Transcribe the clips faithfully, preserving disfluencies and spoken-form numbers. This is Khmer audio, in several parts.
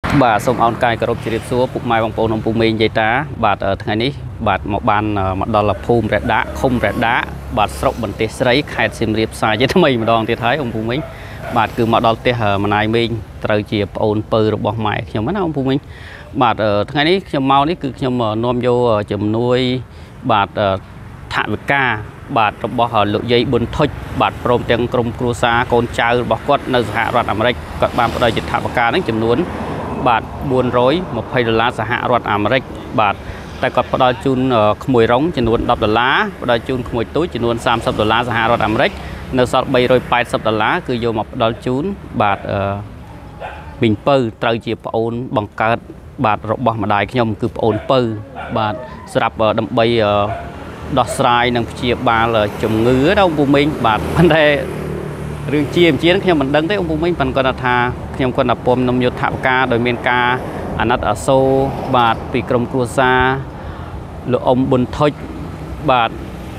bà sông on cài cà rốt chỉ điệp xúa bụng mai bằng bồn ông bùn mình dây tá bà ởថ្ងៃនេះបាទមកបានមកដល់លភូមិរដាឃុំរដាបាទស្រុកបន្ទះស្រីខេត្តសៀមរាបផ្សាយថ្មីម្ដងទៀតហើយôngពូមីងបាទគឺមកដល់ផ្ទះម្នាយមីងត្រូវជាប្អូនពៅរបស់ម៉ែខ្ញុំណាôngពូមីងបាទថ្ងៃនេះខ្ញុំមកនេះគឺខ្ញុំនាំយកជំនួយបាទថវិកាបាទរបស់លោកយាយប៊ុនថុចបាទព្រមទាំងក្រុមគ្រួសារកូនចៅរបស់គាត់នៅសហរដ្ឋអាមេរិកគាត់បានផ្ដល់ជាថវិកាហ្នឹងចំនួនបាទបួនរយម្ភៃដុល្លារសហរដ្ឋអាមេរិកបាទតែគាត់ផ្ដល់ជូនក្មួយរងចំនួនដប់ដុល្លារផ្ដល់ជូនក្មួយទូចចំនួនសាមសិបដុល្លារសហរដ្ឋអាមេរិកនៅសល់បីរយប៉ែតសិបដុល្លារគឺយកមកផ្ដល់ជូនបាទមីងពៅត្រូវជាប្អូនបង្កើតបាទរបស់ម្ដាយខ្ញុំគឺប្អូនពៅបាទស្រាប់ដើម្បីដោះស្រាយនិងព្យាបាលជំងឺដល់ôngពូមីងបាទប៉ុន្តែរឿងជាជាខ្ញុំមិនដឹងទេôngពូមីងប៉ុន្តែគាត់ថាខ្ញុំគាត់ថាពុំនំយុទ្ធថវិកាដោយមានការអាណិតអាសូរបាទពីក្រុមគ្រួសារលោកអ៊ំប៊ុនថុចបាទ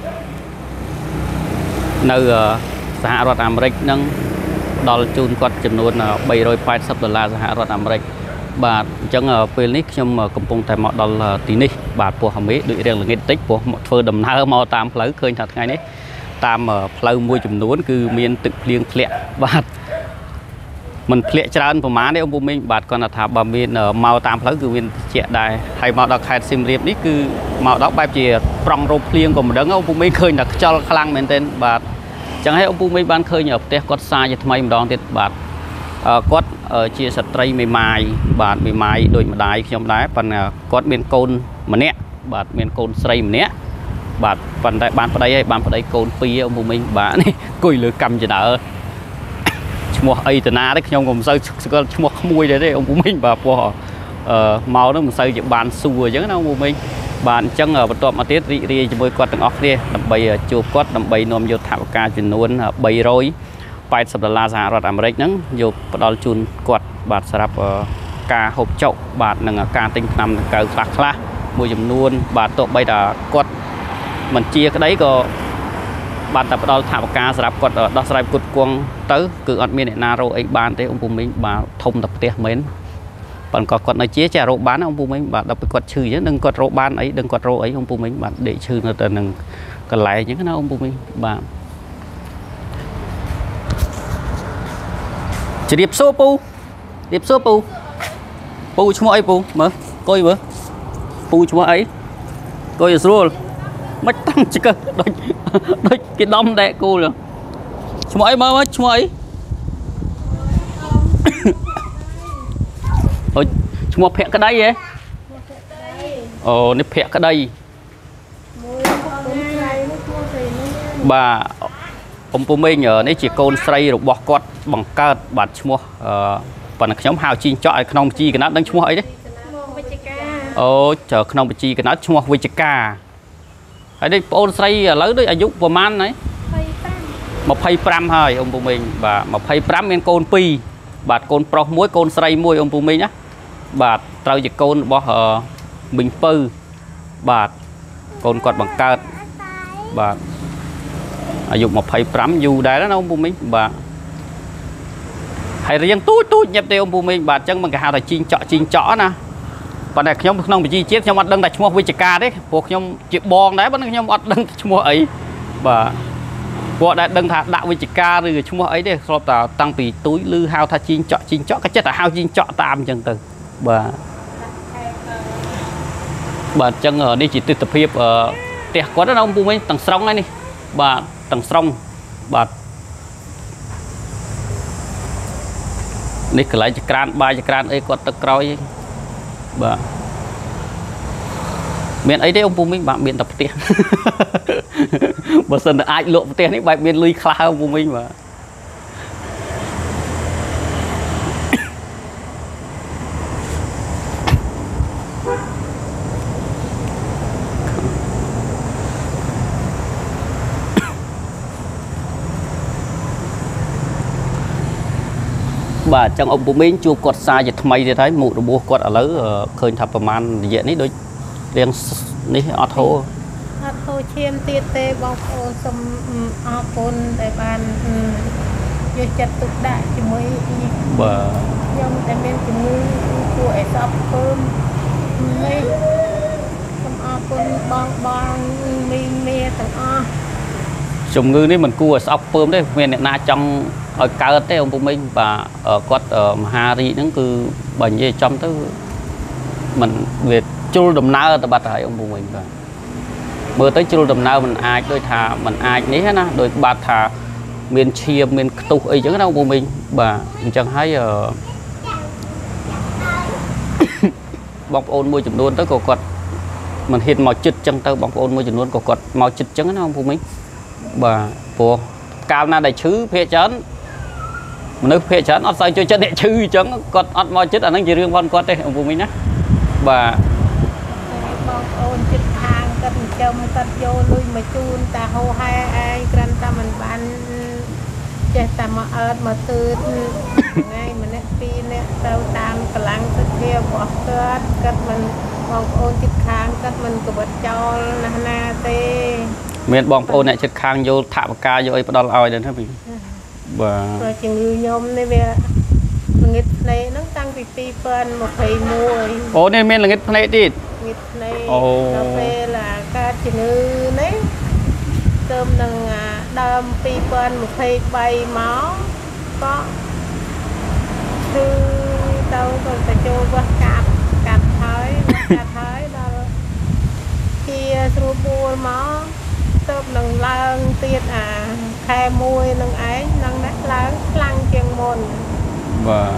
នៅសហរដ្ឋអាមេរិកនឹងដល់ជូនគាត់ចំនួនបីរយប៉ែតសិបដុល្លារសហរដ្ឋអាមេរិកបាទអញ្ចឹងពេលនេះខ្ញុំកំពុងតែមកដល់ទីនេះបាទពោះអាមេដូចរៀងល្ងាចតិចពោះធ្វើដំណើរមកតាមផ្លូវឃើញថាថ្ងៃនេះតាមផ្លូវមួយចំនួនគឺមានទឹកភ្លៀងធ្លាក់បាទមិនធ្លាក់ច្រើនប្រហែលទេôngពូមីងបាទគាត់ថាបើមានមកតាមផ្លូវគឺមានត្រជាក់ដែរហើយមកដល់ខេត្តសៀមរាបនេះគឺមកដល់បែបជាប្រង់រោភ្លៀងក៏មិនដឹងôngពូមីងឃើញថាខ្យល់ខ្លាំងមែនទែនបាទអញ្ចឹងហើយôngពូមីងបានឃើញផ្ទះគាត់សាជាថ្មីម្ដងទៀតបាទគាត់ជាស្ត្រីមេម៉ាយបាទមេម៉ាយដូចម្ដាយខ្ញុំដែរប៉ុន្តែគាត់មានកូនម្នាក់បាទមានកូនស្រីម្នាក់បាទប៉ុន្តែបានប្តីហើយបានប្តីកូនពីរôngពូមីងបាទនេះអង្គុយលើកម្មចដើឈ្មោះអីតាណាទេខ្ញុំក៏មិនសូវស្គាល់ឈ្មោះក្មួយដែរទេôngពូមីងបាទពោះអឺមកនោះមិនសូវជាបានសួរអញ្ចឹងណាôngពូមីងបាទអញ្ចឹងបន្ទាប់មកទៀតរីករាយជាមួយគាត់ទាំងអស់គ្នាដើម្បីជួបគាត់ដើម្បីនាំយកថវិកាចំនួនបីរយប៉ែតសិបដុល្លារសហរដ្ឋអាមេរិកហ្នឹងយកផ្ដល់ជូនគាត់បាទសម្រាប់ការហូបចុកបាទនិងការទិញថ្នាំដង្កូវខ្លះខ្លះមួយចំនួនបាទទោះបីថាគាត់មិនជាក្តីក៏បានតែផ្ដល់ថវិកាសម្រាប់គាត់ដោះស្រាយគុតគង់ទៅគឺអត់មានអ្នកណារកអីបានទេôngពូមីងបាទធំតែផ្ទះមែនប៉ុន្តែគាត់នៅជាចារកបានôngពូមីងបាទដល់ពេលគាត់ឈឺអញ្ចឹងនឹងគាត់រកបានអីដឹងគាត់រកអីôngពូមីងបាទដេកឈឺនៅតែនឹងកន្លែងអញ្ចឹងណាôngពូមីងបាទជ្រាបសួរពូជ្រាបសួរពូពូឈ្មោះអីពូមើលកុយមើលពូឈ្មោះអីកុយស្រួលមិនតាំងចកដូចដូចគេដំដែកគូលឈ្មោះអីមើលមើលឈ្មោះអីអូឈ្មោះភក្តីហ៎អូនេះភក្តីបាទôngពូមីងនេះជាកូនស្រីរបស់គាត់បង្កើតបាទឈ្មោះអឺប៉ុន្តែខ្ញុំហៅជីងចក់ឲ្យក្នុងបញ្ជីកណាត់ដឹងឈ្មោះអីទេវិជ្ជការអូចក្នុងបញ្ជីកណាត់ឈ្មោះវិជ្ជការហើយនេះបងអូនស្រីឥឡូវដូចអាយុប្រហែលហើយម្ភៃប្រាំហើយôngពូមីងបាទម្ភៃប្រាំមានកូនពីរបាទកូនប្រុសមួយកូនស្រីមួយôngពូមីងណាបាទត្រូវជាកូនរបស់មីងពៅបាទកូនគាត់បង្កើតបាទអាយុម្ភៃប្រាំយូរដែរណាôngពូមីងបាទហើយរៀងទូចទូចញាប់ទេôngពូមីងបាទអញ្ចឹងមិនគេហៅថាជីងចក់ជីងចក់ណាប៉ុន្តែខ្ញុំក្នុងបញ្ជីជាតិខ្ញុំអត់ដឹងតែឈ្មោះវិជ្ជការទេព្រោះខ្ញុំជាបងដែរប៉ុន្តែខ្ញុំអត់ដឹងឈ្មោះអីបាទពួកដែលដឹងថាដាក់វិជ្ជការឬឈ្មោះអីទេស្របតែតាំងពីទូចឬហៅថាជីងចក់ជីងចក់ក៏ចិត្តតែហៅជីងចក់តាមអញ្ចឹងទៅបាទបាទអញ្ចឹងនេះជាទស្សនភាពផ្ទះគាត់ណាôngពូមីងទាំងស្រុងហើយនេះបាទទាំងស្រុងបាទនេះកន្លែងចក្រានបាយចក្រានអីគាត់ទឹកក្រោយបាទមានអីទេôngពូមីងបាទមានតែផ្ទះបើសិនតែអាចលក់ផ្ទះនេះបែបមានលុយខ្លះôngពូមីងបាទបាទចឹងôngពូមីងជួបគាត់សារជាថ្មីទៀតហើយមុខរបួសគាត់ឥឡូវឃើញថាប្រហែលរយៈនេះដូចរៀងនេះអត់ហូរអត់ហូរឈាមទៀតទេបងប្អូនសូមអរគុណដែលបានយកចិត្តទុកដាក់ជាមួយបាទខ្ញុំតែមានជំងឺពួក phải sắp cơm mê cầm o con bong bong mê mê thằng o chủng ngư đấy mình cua sọc phơm đấy miền na trong ở cao đấy ông bố mình và ở quát ở Hari nó cứ bệnh gì trong tới mình về chul đầm na từ bát hải ông bố mình và mưa tới chul đầm na mình ai đôi thà mình ai ní hết na đôi bát thà miền chia miền tu ấy chứ đâu bố mình và chẳng thấy ở bọc ôn môi chủng luôn tới cổ quạt mình hiện màu chít chân tới bọc ôn môi chủng luôn cổ quạt màu chít chân nó không bố mình và bộ cao na đại chứ phê chấn nước phê chấn ở sao cho chân đại chứ chấn còn ở màu chít ở nó chỉ riêng con quạt đây ông bố mình á và bọc ôn chít hàng cân châm cân vô lui mà chun ta hô hai ai cân ta mình bán chơi ta mà ớt mà từ ngay mà nè phi nè tàu tam cả lăng tất kia bỏ cất cất mình bọc ôn chít hàng cất mình cứ bật cho na na tê miền bong ôn này chít khang vô thả ca vô ấy bắt đầu ao đến thế mình và rồi chừng nhôm này về nghịch này nó tăng vì pi phân một thầy mùi ồ nên miền là nghịch này đi nghịch này cà phê là ca chừng đấy tôm đằng đâm pi phân một thầy bay máu có thư đâu còn phải cho qua cạp cạp thái cạp thái đó kia sưu bùa máu tôm đằng lang tiết à khai môi đằng ấy đằng nát láng lăng chiêng môn và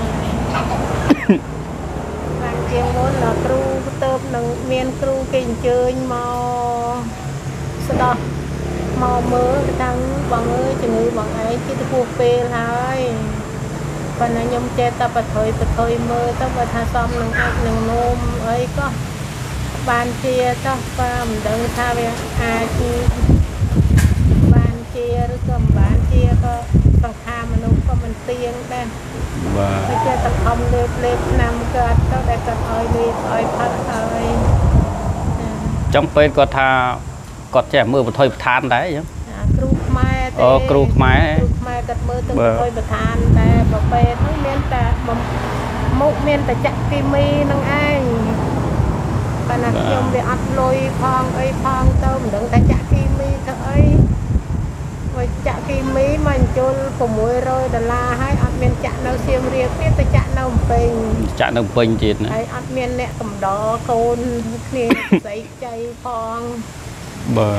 lăng chiêng môn là kru tôm đằng miên kru kinh chơi màu sau đó màu mơ thằng bằng ơi chừng người bằng ấy chỉ được cuộc về thôi và nó nhom che ta bật thôi bật thôi mơ ta bật tha xong đằng ác đằng nôm ấy có ban chia ta và mình đừng tha về à chi ban chia rồi cầm ban chia có bằng tham mình không có mình tiền đây và bây giờ tập không được lên năm cơ tao để tập ơi đi ơi thật ơi trong bên có tha có trẻ mưa một thôi than đấy chứ kru mai ờ kru mai kru mai cất mưa từng thôi bật than đây bảo về nó miên ta một miên ta chặt kim mi năng ai và là nhom để ăn lôi phong ấy phong tôm đừng ta chặt kim mi thôi rồi chặt kim mi mình cho của muối rồi đà la hay ăn miên chặt nấu xiêm riêng biết ta chặt nấu bình chặt nấu bình chết nữa ấy ăn miên nè cầm đỏ côn kia giấy chay phong bờ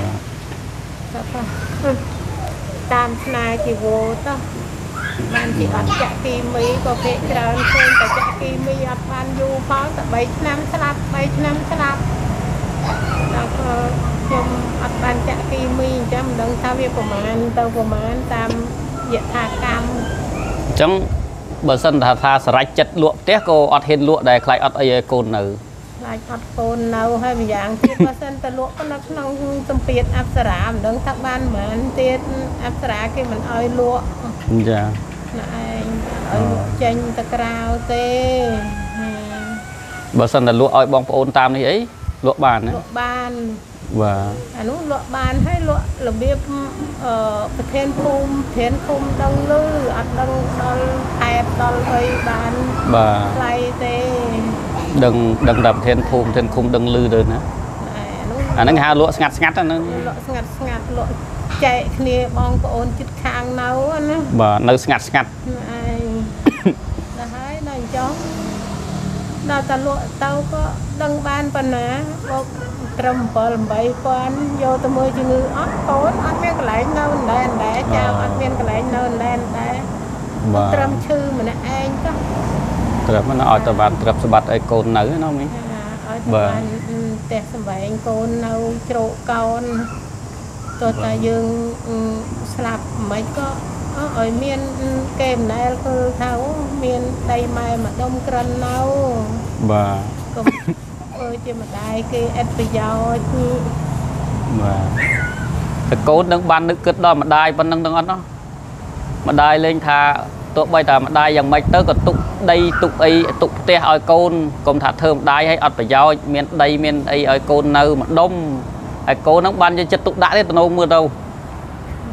tam nay chỉ vô đó bạn chỉ ăn chặt kim mi có thể trơn trên ta chặt kim mi ăn ban du phó ta bảy năm slap bảy năm slap đó nhom ăn ban chặt kim mi cho mình đừng sao việc của mình tàu của mình tam diện thà cam chẳng bờ sân thà thà sải chặt lụa té cô ọt hên lụa đây khai ọt ấy côn nữ lại ọt côn nâu hay bị dạng tiếp bờ sân ta lụa có nó nông tâm phiệt áp sả mình đừng thắc ban mà anh tiết áp sả cái mình ơi lụa dạ này ở trên ta cao tê bờ sân là lụa ơi bong ôn tam đi ấy lụa bàn lụa bàn và anh uống lụa bàn hay lụa là biết ở thiên khung thiên khung đông lư ăn đông đông hẹp đông hơi bàn và lại tê đừng đừng đập thiên khung thiên khung đừng lư được nữa anh đang hà lụa ngặt ngặt nó lụa ngặt ngặt lụa chạy kia bong có ôn chít khang nấu anh và nơi ngặt ngặt này là hai này chó nào ta lụa tao có đăng ban phần á trầm bờ bảy quan vô tôi mới chỉ ngư ớt cốn ớt miếng cái lấy nâu đen để chào ớt miếng cái lấy nâu đen để trầm chư mà nè anh có trầm nó ở tờ bàn trầm sập bát ấy côn nữ nó mới ở tờ bàn tẹt sập bảy côn nâu trộn con tôi ta dương slap mấy có ở miền kèm này cứ tháo miền đây mai mà đông cân nâu và ơi chứ mà đại cái ép bây giờ và cái cốt đang ban nước cất đó mà đai ban đang đang ăn đó mà đai lên thà tụi bây giờ mà đai dòng mấy tới còn tụt đây tụt ấy tụt te ở côn cùng thả thơm đai hay ắt phải giao miền đây miền ấy ở côn nơi mà đông ở côn nó ban cho chất tụt đã đấy tụi nó mưa đâu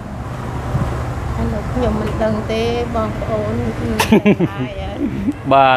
nhưng mình đừng tê bong ổn và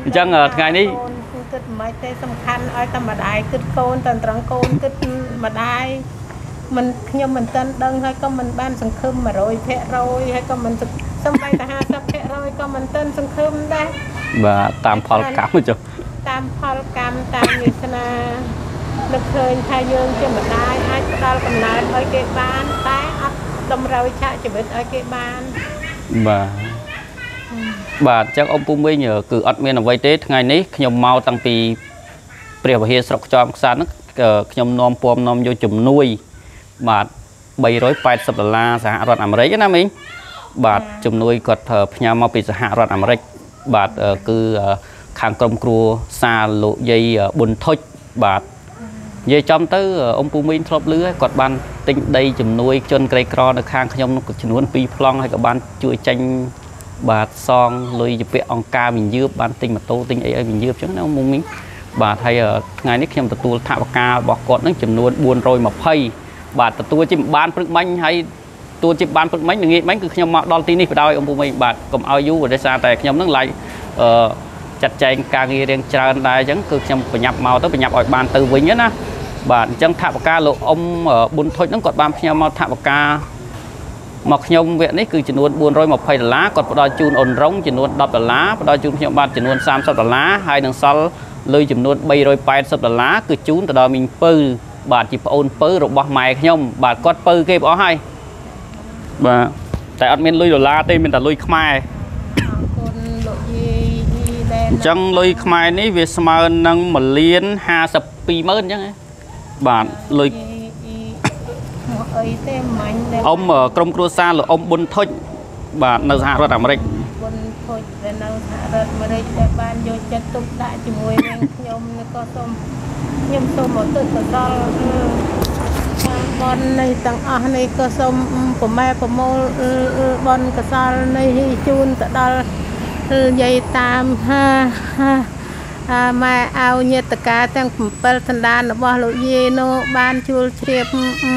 จังไงนี่គិតមិនទេសំខាន់ឲ្យតែម្ដាយគិតកូនតែត្រង់កូនគិតម្ដាយមិនខ្ញុំមិនទាន់ដឹងហើយក៏មិនបានសង្ឃឹម một trămភាគរយ ហើយក៏មិនសំបីតែ ห้าสิบភាគរយ ក៏មិនទាន់សង្ឃឹមដែរបាទតាមផលកម្មចុះតាមផលកម្មតាមវាសនានឹកឃើញថាយើងជាម្ដាយអាចផ្ដល់កំណើតឲ្យគេបានតែអត់តម្រូវឆាកជីវិតឲ្យគេបានបាទបាទចឹងអ៊ំពូមីងគឺអត់មានអ្វីទេថ្ងៃនេះខ្ញុំមកតាំងពីព្រះវិហារស្រុកខ្យមខ្សាត់ហ្នឹងខ្ញុំនាំពំនាំយកជំនួយបាទba trăm tám mươiដុល្លារសហរដ្ឋអាមេរិកណាមីងបាទជំនួយគាត់ផ្ញើមកពីសហរដ្ឋអាមេរិកបាទគឺខាងក្រុមគ្រួសារលោកយាយប៊ុនធុចបាទនិយាយចំទៅអ៊ំពូមីងធ្លាប់លឺគាត់បានទិញដីជំនួយជនក្រីក្រនៅខាងខ្ញុំចំនួនពីរប្លង់ហើយក៏បានជួយចាញ់បាទសងលុយជាពាក់អង្គការវិញ្ញើបបានទិញម៉ូតូទិញអីឲ្យវិញ្ញើបចឹងណាអ៊ំពូមីងបាទហើយថ្ងៃនេះខ្ញុំទទួលថវិការបស់គាត់នឹងចំនួនbốn trăm hai mươiបាទទទួលជាបានព្រឹកមិញហើយទទួលជាបានព្រឹកមិញល្ងាចមិញគឺខ្ញុំមកដល់ទីនេះបដ ாய் អ៊ំពូមីងបាទកុំឲ្យយូរដោយសារតែខ្ញុំនឹងឡាយអឺចាត់ចែងការងាររៀងច្រើនដែរអញ្ចឹងគឺខ្ញុំបញ្ញាប់មកទៅបញ្ញាប់ឲ្យបានទៅវិញណាបាទអញ្ចឹងថវិកាលោកអ៊ំប៊ុនធុចហ្នឹងគាត់បានផ្ញើមកថវិកាមកខ្ញុំវគ្គនេះគឺចំនួនbốn trăm hai mươiដុល្លារគាត់ផ្ដល់ជូនអូនរងចំនួនដប់ដុល្លារផ្ដល់ជូនខ្ញុំបាទចំនួន三十ដុល្លារហើយនឹងសល់លុយចំនួនba trăm tám mươiដុល្លារគឺជូនទៅដល់មីងពៅបាទជាប្អូនពៅរបស់ម៉ែខ្ញុំបាទគាត់ពៅគេបងអស់ហើយបាទតែអត់មានលុយដុល្លារទេមានតែលុយខ្មែរអរគុណលោកយាយដែលអញ្ចឹងលុយខ្មែរនេះវាស្មើនឹងមួយលានห้าสิบពីរម៉ឺនអញ្ចឹងបាទលុយអីទេមាញ់អ៊ំក្រុមគ្រួសារលោកអ៊ំប៊ុនធុចបាទនៅសហរដ្ឋអាមេរិកប៊ុនធុចដែលនៅសហរដ្ឋអាមេរិកដែលបានយកចិត្តទុកដាក់ជាមួយនឹងខ្ញុំក៏សូមខ្ញុំសូមអរគុណដល់បននៃទាំងអស់នេះក៏សូមប្រម៉ែប្រមូលបនកសលនៃជូនទៅដល់យាយតាមហាម៉ែអោញាតិកាទាំងbảyសន្តានរបស់លោកយាយនោះបានជួលជ្រាប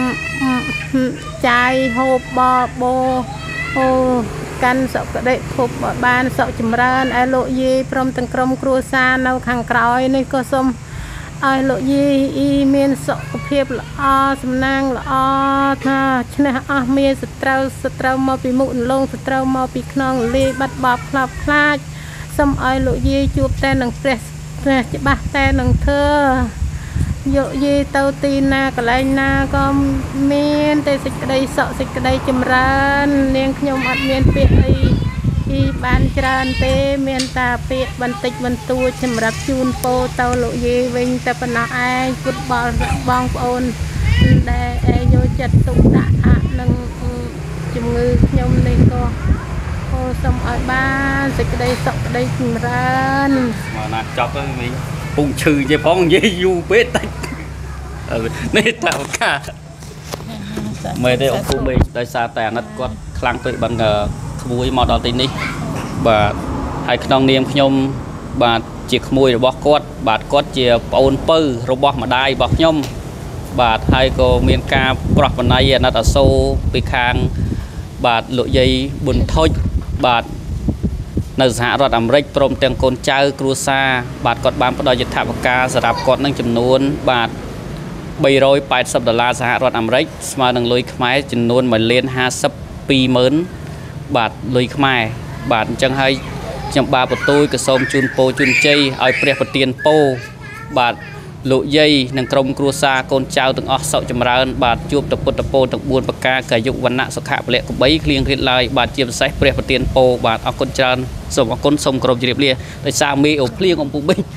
ចាយហូបបបោអូកាន់សុខដិភពបានសុខចម្រើនឲ្យលោកយាយព្រមទាំងក្រុមគ្រួសារនៅខាងក្រោយនេះក៏សូមឲ្យលោកយាយអ៊ីមានសុខភាពល្អសំណាងល្អថាឈ្នះអស់មានសត្រូវសត្រូវមកពីមុខលងសត្រូវមកពីខ្នងលាយបាត់បោកផ្លាប់ខ្លាចសូមឲ្យលោកយាយជួបតែនឹងព្រះព្រះច្បាស់តែនឹងធ្វើយកយាយទៅទីណាកន្លែងណាក៏មានតែសេចក្តីសុខសេចក្តីចម្រើននាងខ្ញុំអត់មានពាក្យអីពីបានច្រើនទេមានតែពាក្យបន្តិចបន្តួចសម្រាប់ជូនពោទៅលោកយាយវិញតែប៉ុណ្ណោះឯងពុតបលបងប្អូនដែលយកចិត្តទុកដាក់អាក់នឹងជំងឺខ្ញុំនេះក៏អូសូមឲ្យបានសេចក្តីសុខក្តីចម្រើនមកណាចប់ទៅវិញពុំឈឺទេផងនិយាយយូរពេកតិចនេះតាឱកាសមើលទេអង្គមីដោយសារតែអាណិតគាត់ខ្លាំងពេកបានក្មួយមកដល់ទីនេះបាទហើយក្នុងនាមខ្ញុំបាទជាក្មួយរបស់គាត់បាទគាត់ជាប្អូនពៅរបស់ម្ដាយរបស់ខ្ញុំបាទហើយក៏មានការប្រោះបណៃអាណិតអាសូរពីខាងបាទលោកយាយប៊ុនធុចបាទនៅសហរដ្ឋអាមេរិកព្រមទាំងកូនចៅគ្រួសារបាទគាត់បានផ្ដល់យថាបការសម្រាប់គាត់នឹងចំនួនបាទba trăm tám mươiដុល្លារសហរដ្ឋអាមេរិកស្មើនឹងលុយខ្មែរចំនួនមួយលានห้าสิบពីរម៉ឺនបាទលុយខ្មែរបាទអញ្ចឹងហើយខ្ញុំបាទបន្ទូយក៏សូមជូនពរជូនជ័យឲ្យព្រះប្រទានពរបាទលោកយាយនិងក្រុមគ្រួសារកូនចៅទាំងអស់សុខចម្រើនបាទជួបតពុទ្ធពរទាំងbốnប្រការកាយុវណ្ណៈសុខៈពលៈកបីគ្លៀងគ្រៀតឡើយបាទជាពិសេសព្រះប្រទានពរបាទអរគុណច្រើនសូមអរគុណសូមគោរពជម្រាបលាដោយសារមេអូភ្លៀងអំពូបិញ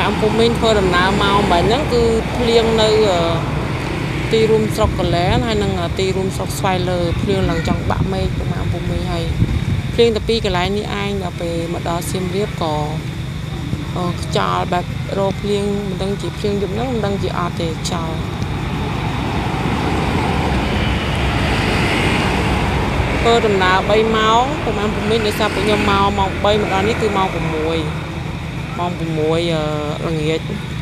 អំពូមីងធ្វើដំណើរមកបែបហ្នឹងគឺភ្លៀងនៅទីរួមស្រុកកលែនហើយនឹងទីរួមស្រុកស្វាយលើភ្លៀងឡើងចង់បាក់មេឃប្រហែលអំពូមីងហើយភ្លៀងតែពីកន្លែងនេះឯងដល់ពេលមកដល់សៀមរាបក៏ខ្យល់បែបរោភ្លៀងមិនដឹងជាភ្លៀងយប់ហ្នឹងមិនដឹងជាអត់ទេខ្យល់ធ្វើដំណើរ3ម៉ោងប្រហែលអំពូមីងដោយសារពួកខ្ញុំមកម៉ោង3មកដល់នេះគឺម៉ោង6ម៉ោង6ល្ងាច